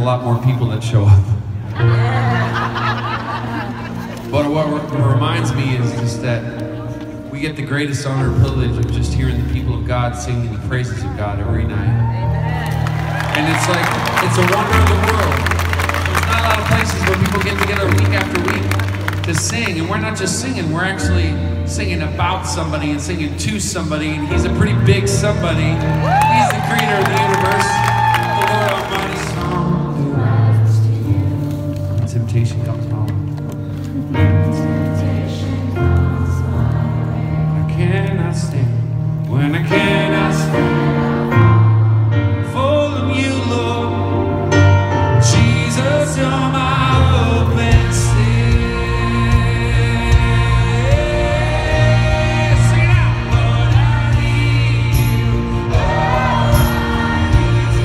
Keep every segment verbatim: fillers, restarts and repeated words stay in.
lot more people that show up. But what reminds me is just that we get the greatest honor and privilege of just hearing the people of God singing the praises of God every night. And it's like, it's a wonder of the world. There's not a lot of places where people get together week after week to sing, and we're not just singing, we're actually singing about somebody and singing to somebody, and he's a pretty big somebody. He's the creator of the universe, the Lord Almighty. Temptation comes my way. I cannot stand when I cannot stand. Full of you, Lord. Jesus, you're my hope and stay. Sing it out. Lord, I need you. Oh, I need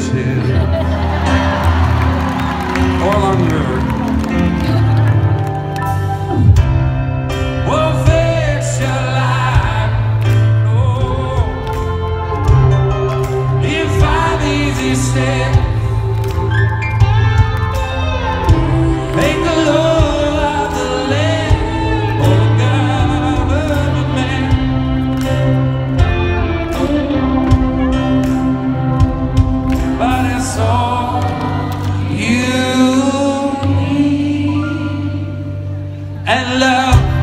hill or along the river. Won't fix your life, no. In five easy steps, make the law of the land for the government man. But it's all you need, and love